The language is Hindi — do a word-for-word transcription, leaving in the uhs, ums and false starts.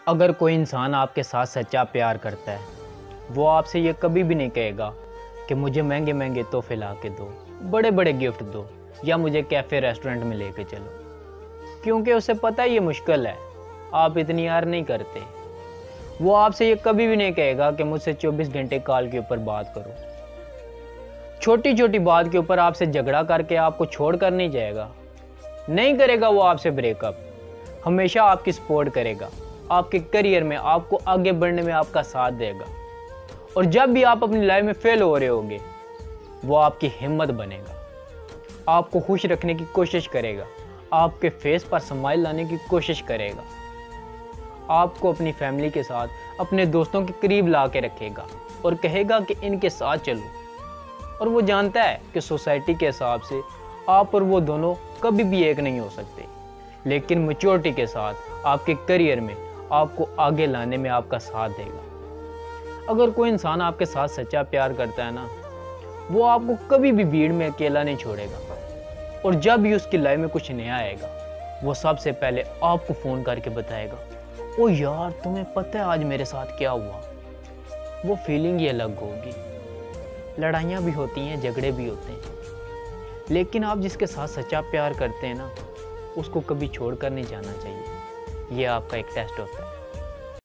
अगर कोई इंसान आपके साथ सच्चा प्यार करता है, वो आपसे ये कभी भी नहीं कहेगा कि मुझे महंगे महंगे तोहफे ला के दो, बड़े बड़े गिफ्ट दो या मुझे कैफ़े रेस्टोरेंट में लेके चलो, क्योंकि उसे पता है ये मुश्किल है, आप इतनी यार नहीं करते। वो आपसे ये कभी भी नहीं कहेगा कि मुझसे चौबीस घंटे कॉल के ऊपर बात करो। छोटी छोटी बात के ऊपर आपसे झगड़ा करके आपको छोड़ कर नहीं जाएगा, नहीं करेगा वो आपसे ब्रेकअप। हमेशा आपकी सपोर्ट करेगा, आपके करियर में आपको आगे बढ़ने में आपका साथ देगा। और जब भी आप अपनी लाइफ में फेल हो रहे होंगे, वो आपकी हिम्मत बनेगा, आपको खुश रखने की कोशिश करेगा, आपके फेस पर स्माइल लाने की कोशिश करेगा, आपको अपनी फैमिली के साथ अपने दोस्तों के करीब ला के रखेगा और कहेगा कि इनके साथ चलो। और वो जानता है कि सोसाइटी के हिसाब से आप और वो दोनों कभी भी एक नहीं हो सकते, लेकिन मैच्योरिटी के साथ आपके करियर में आपको आगे लाने में आपका साथ देगा। अगर कोई इंसान आपके साथ सच्चा प्यार करता है ना, वो आपको कभी भी भीड़ में अकेला नहीं छोड़ेगा। और जब भी उसकी लाइफ में कुछ नया आएगा, वो सबसे पहले आपको फ़ोन करके बताएगा, ओ यार तुम्हें पता है आज मेरे साथ क्या हुआ। वो फीलिंग ही अलग होगी। लड़ाइयाँ भी होती हैं, झगड़े भी होते हैं, लेकिन आप जिसके साथ सच्चा प्यार करते हैं ना, उसको कभी छोड़ कर नहीं जाना चाहिए। ये आपका एक टेस्ट होता है।